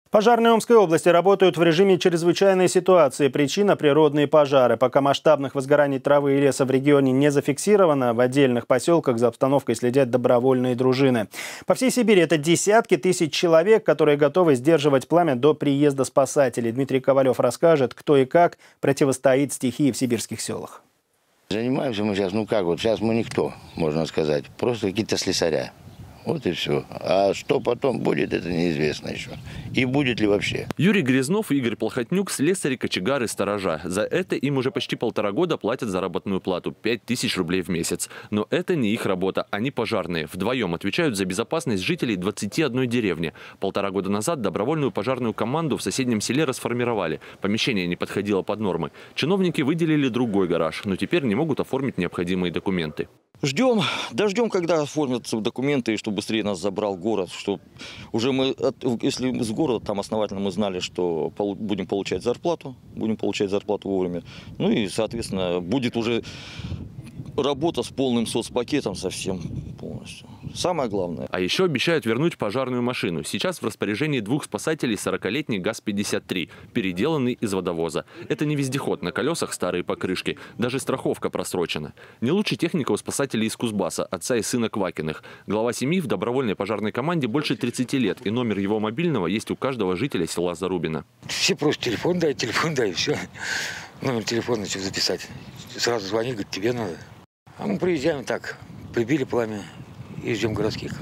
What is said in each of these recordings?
Пожарные Омской области работают в режиме чрезвычайной ситуации. Причина – природные пожары. Пока масштабных возгораний травы и леса в регионе не зафиксировано, в отдельных поселках за обстановкой следят добровольные дружины. По всей Сибири это десятки тысяч человек, которые готовы сдерживать пламя до приезда спасателей. Дмитрий Ковалев расскажет, кто и как противостоит стихии в сибирских селах. Занимаемся мы сейчас, сейчас мы никто, можно сказать, просто какие-то слесаря. Вот и все. А что потом будет, это неизвестно еще. И будет ли вообще. Юрий Грязнов и Игорь Плохотнюк – слесари, кочегары, сторожа. За это им уже почти 1,5 года платят заработную плату – 5000 рублей в месяц. Но это не их работа, они пожарные. Вдвоем отвечают за безопасность жителей 21 деревни. 1,5 года назад добровольную пожарную команду в соседнем селе расформировали. Помещение не подходило под нормы. Чиновники выделили другой гараж, но теперь не могут оформить необходимые документы. Дождем, когда оформятся документы, и чтобы быстрее нас забрал город. Чтобы уже мы, если с города там основательно мы знали, что будем получать зарплату вовремя. Ну и, соответственно, будет уже работа с полным соцпакетом совсем полностью. Самое главное. А еще обещают вернуть пожарную машину. Сейчас в распоряжении 2 спасателей 40-летний ГАЗ-53, переделанный из водовоза. Это не вездеход, на колесах старые покрышки. Даже страховка просрочена. Не лучше техника у спасателей из Кузбасса, отца и сына Квакиных. Глава семьи в добровольной пожарной команде больше 30 лет. И номер его мобильного есть у каждого жителя села Зарубино. Все просто телефон дай, и все. Номер телефона что записать. Сразу звони, говорит, тебе надо. А мы приезжаем так, прибили пламя и ждем городских.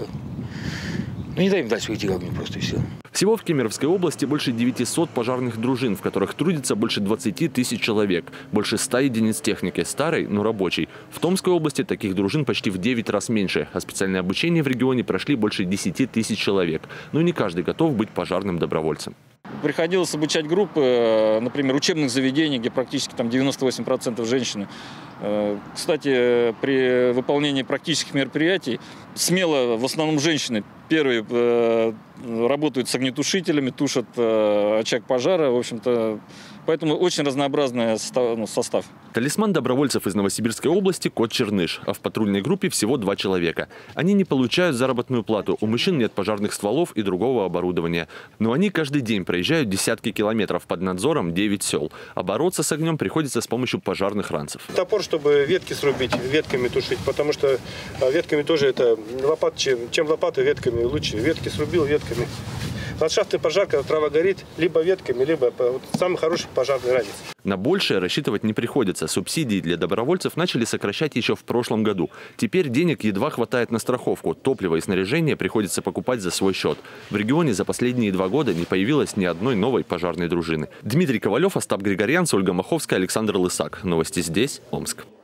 Ну не дай им дальше уйти к огню, просто и все. Всего в Кемеровской области больше 900 пожарных дружин, в которых трудится больше 20 тысяч человек. Больше 100 единиц техники, старой, но рабочей. В Томской области таких дружин почти в 9 раз меньше, а специальное обучение в регионе прошли больше 10 тысяч человек. Но не каждый готов быть пожарным добровольцем. Приходилось обучать группы, например, учебных заведений, где практически там 98% женщины. Кстати, при выполнении практических мероприятий смело в основном женщины первые работают с огнетушителями, тушат очаг пожара. В общем-то, поэтому очень разнообразный состав. Талисман добровольцев из Новосибирской области – кот Черныш, а в патрульной группе всего 2 человека. Они не получают заработную плату, у мужчин нет пожарных стволов и другого оборудования. Но они каждый день проезжают десятки километров под надзором 9 сел. А бороться с огнем приходится с помощью пожарных ранцев. Топор, чтобы ветки срубить, ветками тушить, потому что ветками тоже это лопат, чем лопаты, ветками лучше. Ветки срубил, ветками. Ландшафтный пожар, когда трава горит, либо ветками, либо самый хороший пожарный ранец. На большее рассчитывать не приходится. Субсидии для добровольцев начали сокращать еще в прошлом году. Теперь денег едва хватает на страховку. Топливо и снаряжение приходится покупать за свой счет. В регионе за последние 2 года не появилось ни одной новой пожарной дружины. Дмитрий Ковалев, Остап Григорьян, Ольга Маховская, Александр Лысак. Новости здесь, Омск.